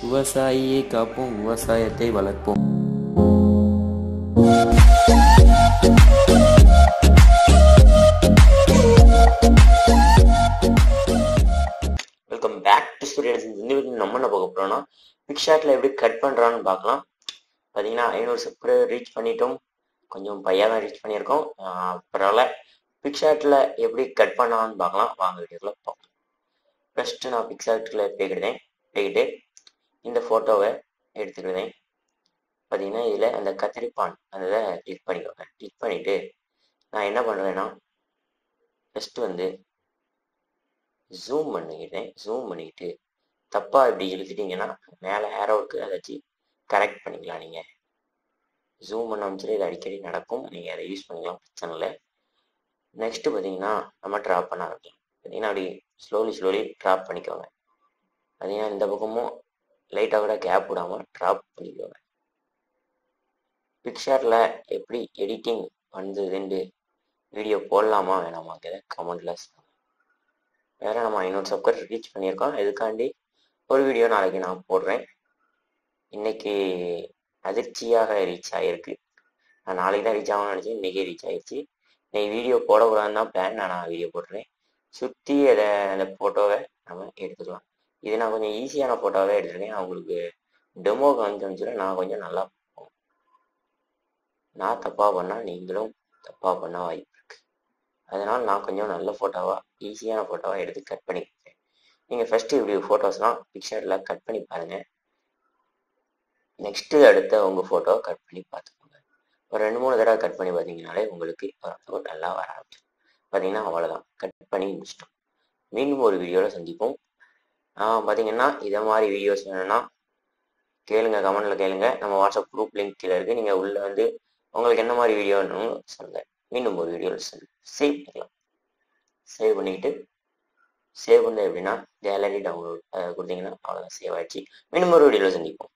விவசாயியை காப்போம், விவசாயத்தை வளர்ப்போம். Welcome back to Surya. இந்த வீடியோ நம்ம என்ன பார்க்க போறோம்னா பிக்சார்ட்ல எப்படி கட் பண்றான்னு பார்க்கலாம். பார்த்தீங்கன்னா 500 சப்ஸ்கிரைபர் ரீச் பண்ணிட்டோம். கொஞ்சம் பையா தான் ரீச் பண்ணியிருக்கோம். பரவாயில்ல. பிக்சார்ட்ல எப்படி கட் பண்ணலாம்னு பார்க்கலாம். வாங்க வீடியோக்குள்ள பார்க்கலாம். ஃபர்ஸ்ட் நான் பிக்சார்ட்ல போய்கிட்டு இந்த ஃபோட்டோவை எடுத்துக்கிட்டேன். பார்த்தீங்கன்னா இதில் அந்த கத்திரிப்பான் அதை கிளிக் பண்ணிக்கோங்க. கிளிக் பண்ணிட்டு நான் என்ன பண்ணுறேன்னா ஃபர்ஸ்ட் வந்து ஜூம் பண்ணிக்கிட்டு தப்பாக இப்படி இழுத்துட்டீங்கன்னா மேலே ஏரோவுக்கு அதை வச்சு கரெக்ட் பண்ணிக்கலாம். நீங்கள் ஜூம் பண்ண அமைச்சர் இது அடிக்கடி நடக்கும், நீங்கள் அதை யூஸ் பண்ணிக்கலாம், பிரச்சனை இல்லை. நெக்ஸ்ட்டு பார்த்தீங்கன்னா நம்ம ட்ராப் பண்ண ஆரம்பிக்கலாம். பார்த்தீங்கன்னா அப்படி ஸ்லோலி ட்ராப் பண்ணிக்கோங்க. பார்த்தீங்கன்னா இந்த பக்கமும் லைட்டாக கூட கேப் விடாமல் ட்ராப் பண்ணிக்கோங்க. பிக்சார்ட்ல எப்படி எடிட்டிங் பண்ணுறதுன்னு வீடியோ போடலாமா வேணாமாங்கிறத கமெண்ட்ல சொல்லுங்கள். வேற நம்ம 500 சப்ஸ்கிரைபர் ரீச் பண்ணியிருக்கோம். இதுக்காண்டி ஒரு வீடியோ நாளைக்கு நான் போடுறேன். இன்னைக்கு அதிர்ச்சியாக ரீச் ஆகிருக்கு. நான் நாளைக்கு தான் ரீச் ஆகணும்னு நினச்சேன், இன்றைக்கே ரீச் ஆகிடுச்சு. இன்னைக்கு வீடியோ போடக்கூடாதுன்னு தான் பிளான். நான் வீடியோ போட்டுறேன். சுற்றி அந்த ஃபோட்டோவை நம்ம எடுத்துக்கலாம். இது நான் கொஞ்சம் ஈஸியான ஃபோட்டோவே எடுத்துருக்கேன். அவங்களுக்கு டெமோ காமிச்சு நான் கொஞ்சம் நல்லா பார்ப்போம். நான் தப்பாக பண்ணால் நீங்களும் தப்பாக பண்ண வாய்ப்பு இருக்கு. அதனால் நான் கொஞ்சம் நல்ல ஃபோட்டோவாக ஈஸியான ஃபோட்டோவாக எடுத்து கட் பண்ணி கொடுத்தேன். நீங்கள் ஃபஸ்ட்டு இப்படி ஃபோட்டோஸ்லாம் பிக்சரில் கட் பண்ணி பாருங்கள். நெக்ஸ்ட்டு அடுத்த உங்கள் ஃபோட்டோவை கட் பண்ணி பார்த்துக்கோங்க. ஒரு 2-3 தடவை கட் பண்ணி பார்த்தீங்கனாலே உங்களுக்கு நல்லா வர ஆரம்பிச்சிடும். பார்த்தீங்கன்னா அவ்வளோதான், கட் பண்ணி முடிச்சிட்டோம். மீண்டும் ஒரு வீடியோவில் சந்திப்போம். பார்த்தீங்கன்னா இதை மாதிரி வீடியோஸ் வேணும்னா கேளுங்க, கமெண்ட்டில் கேளுங்க. நம்ம வாட்ஸ்அப் குரூப் லிங்க் கீழே இருக்குது. நீங்கள் உள்ளே வந்து உங்களுக்கு என்ன மாதிரி வீடியோ வேணும்னு சொல்லுங்கள். மீண்டும் ஒரு வீடியோவில் சேவ் பண்ணிக்கலாம். சேவ் பண்ணிக்கிட்டு சேவ் பண்ண எப்படின்னா கேலரி டவுன்லோட் கொடுத்தீங்கன்னா அவ்வளோதான், சேவ் ஆகிடுச்சு. மீண்டும் ஒரு வீடியோவில் சந்திப்போம்.